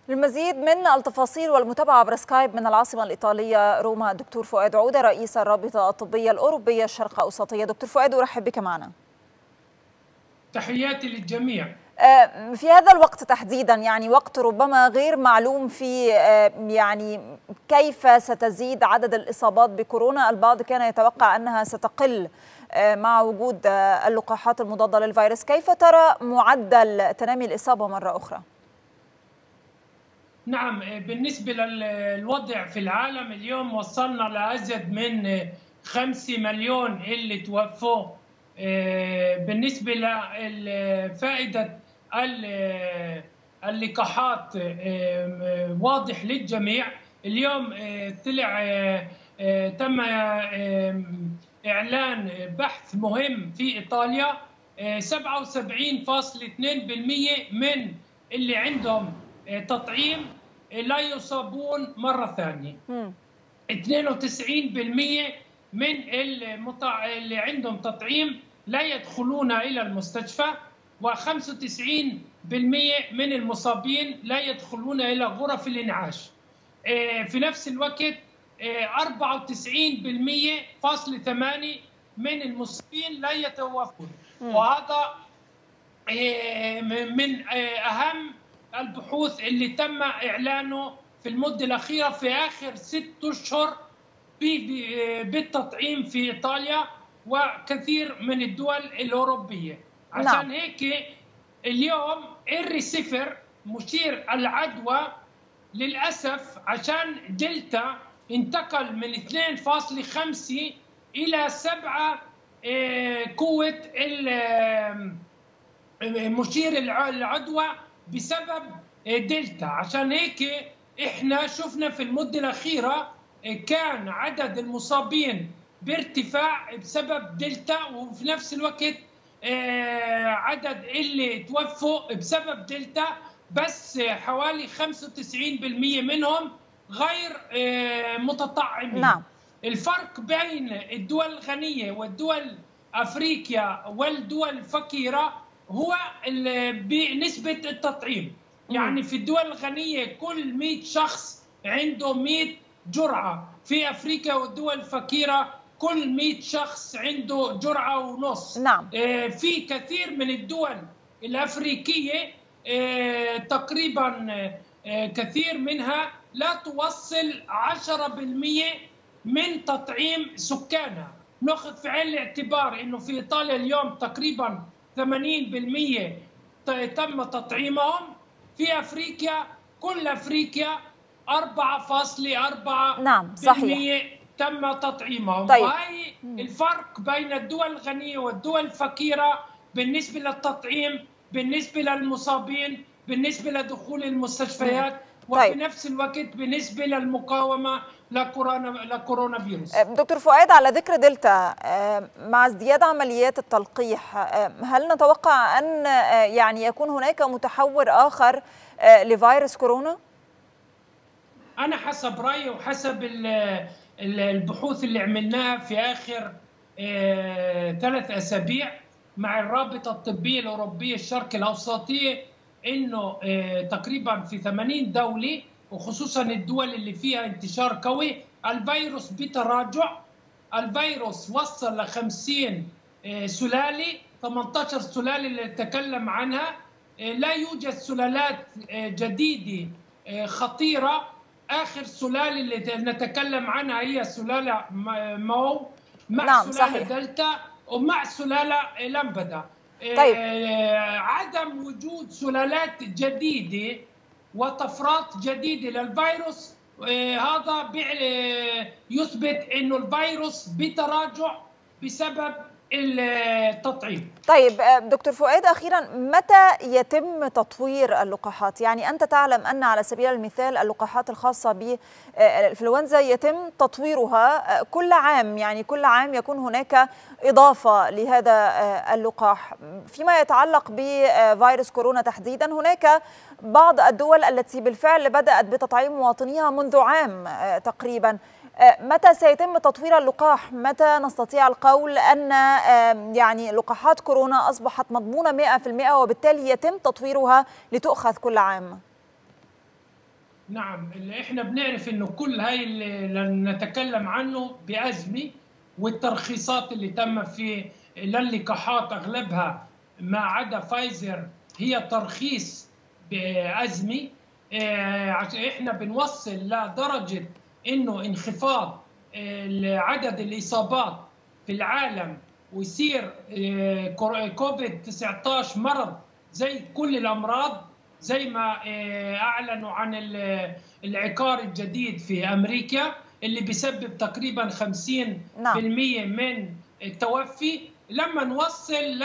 للمزيد من التفاصيل والمتابعة عبر سكايب من العاصمة الإيطالية روما دكتور فؤاد عودة رئيس الرابطة الطبية الأوروبية الشرق أوسطية. دكتور فؤاد، أرحب بك معنا. تحياتي للجميع. في هذا الوقت تحديدا، يعني وقت ربما غير معلوم فيه يعني كيف ستزيد عدد الإصابات بكورونا، البعض كان يتوقع أنها ستقل مع وجود اللقاحات المضادة للفيروس. كيف ترى معدل تنامي الإصابة مرة أخرى؟ نعم، بالنسبة للوضع في العالم اليوم وصلنا لأزيد من 5 مليون اللي توفوا. بالنسبة لفائدة اللقاحات واضح للجميع. اليوم تم إعلان بحث مهم في إيطاليا. 77.2% من اللي عندهم تطعيم لا يصابون مرة ثانية. 92% من اللي عندهم تطعيم لا يدخلون إلى المستشفى، و95% من المصابين لا يدخلون إلى غرف الإنعاش. في نفس الوقت 94.8% من المصابين لا يتوفون، وهذا من أهم البحوث اللي تم إعلانه في المدة الأخيرة في آخر 6 أشهر بالتطعيم في إيطاليا وكثير من الدول الأوروبية. عشان هيك اليوم الريسيفر مشير العدوى للأسف عشان دلتا انتقل من 2.5 إلى 7 قوة مشير العدوى بسبب دلتا. عشان هيك احنا شفنا في المدة الأخيرة كان عدد المصابين بارتفاع بسبب دلتا، وفي نفس الوقت عدد اللي توفوا بسبب دلتا بس حوالي 95% منهم غير متطعمين. نعم. الفرق بين الدول الغنية والدول أفريقيا والدول الفقيرة هو بنسبة التطعيم. يعني في الدول الغنية كل 100 شخص عنده 100 جرعة، في أفريقيا والدول الفقيرة كل 100 شخص عنده جرعة ونص. نعم. في كثير من الدول الأفريقية تقريبا كثير منها لا توصل 10% من تطعيم سكانها. نأخذ في عين الاعتبار أنه في إيطاليا اليوم تقريبا 80% تم تطعيمهم. في أفريقيا كل أفريقيا 4.4% نعم صحيح تم تطعيمهم. طيب. وهي الفرق بين الدول الغنية والدول الفقيرة بالنسبة للتطعيم، بالنسبة للمصابين، بالنسبة لدخول المستشفيات، وفي نفس الوقت بالنسبة للمقاومة لكورونا فيروس. دكتور فؤاد، على ذكر دلتا، مع ازدياد عمليات التلقيح هل نتوقع أن يعني يكون هناك متحور آخر لفيروس كورونا؟ أنا حسب رأيي وحسب البحوث اللي عملناها في آخر 3 أسابيع مع الرابطة الطبية الأوروبية الشرق الأوسطية، إنه تقريبا في 80 دولة وخصوصا الدول اللي فيها انتشار قوي الفيروس بتراجع. الفيروس وصل ل 50 سلالة، 18 سلالة اللي نتكلم عنها. لا يوجد سلالات جديدة خطيرة. آخر سلالة اللي نتكلم عنها هي سلالة مو مع سلالة صحيح. دلتا ومع سلالة لامبدا. طيب. عدم وجود سلالات جديدة وطفرات جديدة للفيروس هذا يثبت انه الفيروس بتراجع بسبب التطعيم. طيب دكتور فؤاد، أخيرا متى يتم تطوير اللقاحات؟ يعني أنت تعلم أن على سبيل المثال اللقاحات الخاصة بالإنفلونزا يتم تطويرها كل عام، يعني كل عام يكون هناك إضافة لهذا اللقاح. فيما يتعلق بفيروس كورونا تحديدا، هناك بعض الدول التي بالفعل بدأت بتطعيم مواطنيها منذ عام تقريبا. متى سيتم تطوير اللقاح؟ متى نستطيع القول أن يعني لقاحات كورونا أصبحت مضمونة 100% وبالتالي يتم تطويرها لتؤخذ كل عام؟ نعم، اللي احنا بنعرف انه كل هاي اللي نتكلم عنه بأزمة، والترخيصات اللي تم في للقاحات اغلبها ما عدا فايزر هي ترخيص بأزمة. عشان احنا بنوصل لدرجة انه انخفاض عدد الإصابات في العالم، ويصير كوفيد 19 مرض زي كل الأمراض، زي ما أعلنوا عن العقار الجديد في أمريكا اللي بيسبب تقريبا 50% من التوفي. لما نوصل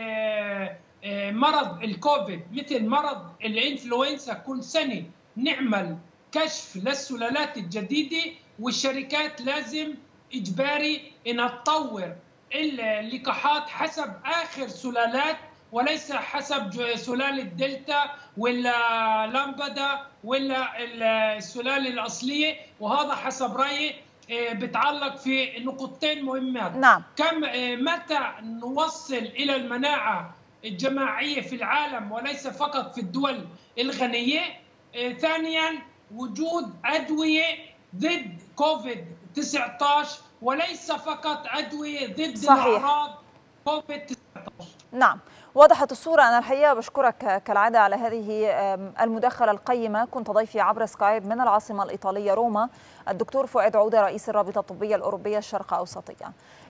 لمرض الكوفيد مثل مرض الإنفلونزا، كل سنة نعمل كشف للسلالات الجديدة، والشركات لازم إجباري إنها تطور اللقاحات حسب آخر سلالات، وليس حسب سلالة دلتا ولا لامبدا ولا السلالة الأصلية. وهذا حسب رأيي بتعلق في نقطتين مهمات. نعم. متى نوصل إلى المناعة الجماعية في العالم وليس فقط في الدول الغنية. ثانيا، وجود أدوية ضد كوفيد 19 وليس فقط أدوية ضد الأعراض كوفيد 19. نعم، وضحت الصورة. أنا الحقيقة بشكرك كالعادة على هذه المداخلة القيمة. كنت ضيفي عبر سكايب من العاصمة الإيطالية روما الدكتور فؤاد عودة، رئيس الرابطة الطبية الأوروبية الشرق أوسطية.